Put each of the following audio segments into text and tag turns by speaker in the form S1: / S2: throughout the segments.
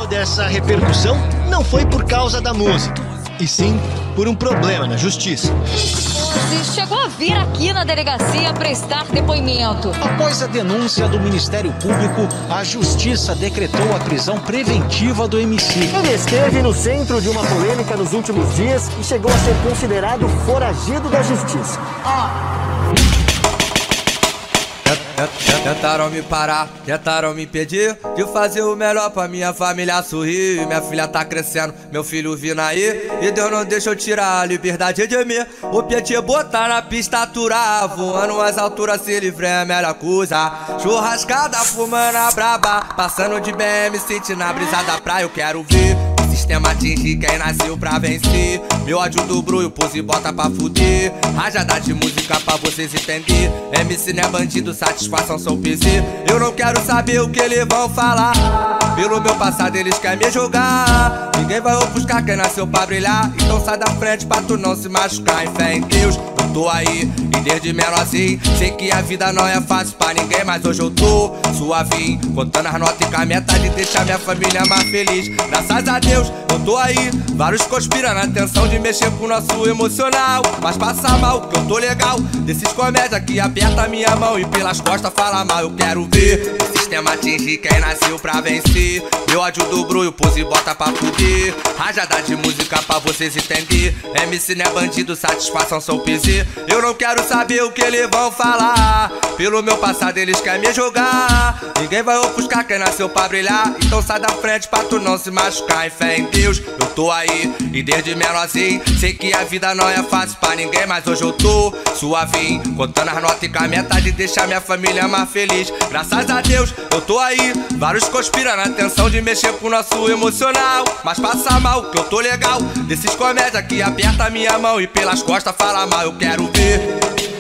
S1: dessa repercussão não foi por causa da música, e sim por um problema na justiça.
S2: Você chegou a vir aqui na delegacia prestar depoimento.
S3: Após a denúncia do Ministério Público, a Justiça decretou a prisão preventiva do MC.
S4: Ele esteve no centro de uma polêmica nos últimos dias e chegou a ser considerado foragido da Justiça.
S5: Tentaram me parar, tentaram me impedir de fazer o melhor pra minha família sorrir. Minha filha tá crescendo, meu filho vindo aí, e Deus não deixa eu tirar a liberdade de mim. O Pietê botar na pista, aturar, voando as alturas, se livrar é a melhor coisa. Churrascada, fumando a braba, passando de BM, sentindo a brisa da praia. Eu quero ver o sistema atingir quem nasceu pra vencer. Meu ódio dobro e o pose bota pra fuder. Rajada de música pra vocês entender. MC não é bandido, satisfação sou PC. Eu não quero saber o que eles vão falar. Pelo meu passado eles querem me jogar. Ninguém vai ofuscar quem nasceu pra brilhar. Então sai da frente pra tu não se machucar. Em fé em Deus, eu tô aí. E desde menorzinho, sei que a vida não é fácil pra ninguém. Mas hoje eu tô suavinho, contando as notas e com a meta de deixar minha família mais feliz. Graças a Deus, eu tô aí. Vários conspiram na intenção de mexer com o nosso emocional. Mas passa mal, que eu tô legal. Desses comédia que aperta minha mão e pelas costas fala mal. Eu quero ver o sistema atingir quem nasceu pra vencer. Meu ódio dobro e o pose bota pra fuder. Rajada de música pra vocês entender. MC não é bandido, satisfação sou PC. Eu não quero saber o que eles vão falar. Pelo meu passado eles querem me jogar. Ninguém vai ofuscar quem nasceu pra brilhar. Então sai da frente pra tu não se machucar. Em fé em Deus, eu tô aí. E desde menorzinho, sei que a vida não é fácil pra ninguém. Mas hoje eu tô suavinho, contando as notas e com a meta de deixar minha família mais feliz. Graças a Deus, eu tô aí. Vários conspiram na intenção de mexer com o nosso emocional. Mas passa mal, que eu tô legal. Desses comédia que aperta minha mão e pelas costas fala mal. Eu quero ver.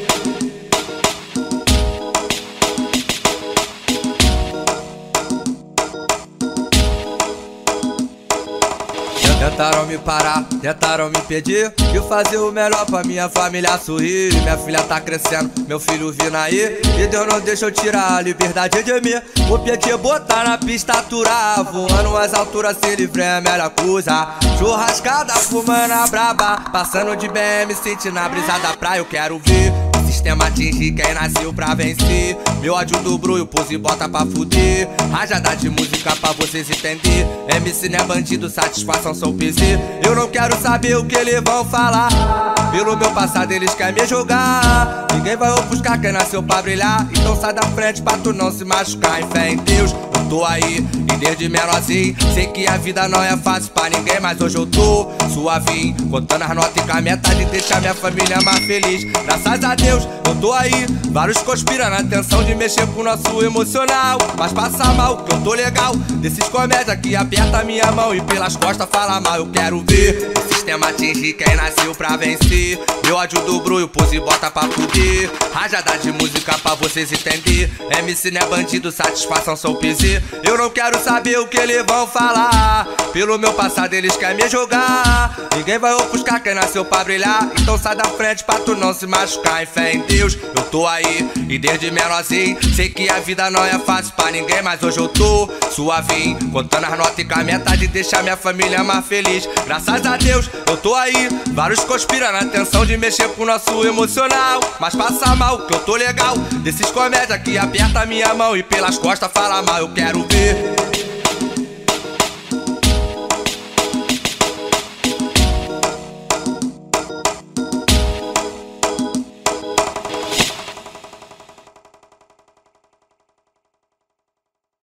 S5: Tentaram me parar, tentaram me impedir de fazer o melhor pra minha família sorrir. Minha filha tá crescendo, meu filho vindo aí, e Deus não deixa eu tirar a liberdade de mim. O Pietê botar na pista, aturar, voando as alturas, se livrar é a melhor coisa. Churrascada, fumando a braba, passando de BM, sentindo a brisa da praia. Eu quero ver o sistema atingir quem nasceu pra vencer. Meu ódio dobro e o pose bota pra fuder. Rajada de música pra vocês entender. MC não é bandido, satisfação sou PC. Eu não quero saber o que eles vão falar. Pelo meu passado eles querem me jogar. Ninguém vai ofuscar quem nasceu pra brilhar. Então sai da frente pra tu não se machucar. Em fé em Deus, eu tô aí. E desde menorzinho, sei que a vida não é fácil pra ninguém. Mas hoje eu tô suavinho, contando as notas e com a meta de deixar minha família mais feliz. Graças a Deus, eu tô aí. Vários conspiram na intenção de mexer com o nosso emocional. Mas passa mal, que eu tô legal. Desses comédia que aperta minha mão e pelas costas fala mal. Eu quero ver o sistema atingir quem nasceu pra vencer. Meu ódio dobro e o pose bota pra fuder. Rajada de música pra vocês entender. MC não é bandido, satisfação sou PC. Eu não quero saber o que eles vão falar. Pelo meu passado eles querem me jogar. Ninguém vai ofuscar quem nasceu pra brilhar. Então sai da frente pra tu não se machucar. Em fé em Deus, eu tô aí. E desde menorzinho, sei que a vida não é fácil pra ninguém. Mas hoje eu tô suavinho, contando as notas e com a meta de deixar minha família mais feliz. Graças a Deus, eu tô aí. Vários conspiram na intenção de mexer com o nosso emocional. Mas passa mal, que eu tô legal. Desses comédia que aperta minha mão e pelas costas fala mal. Eu quero ver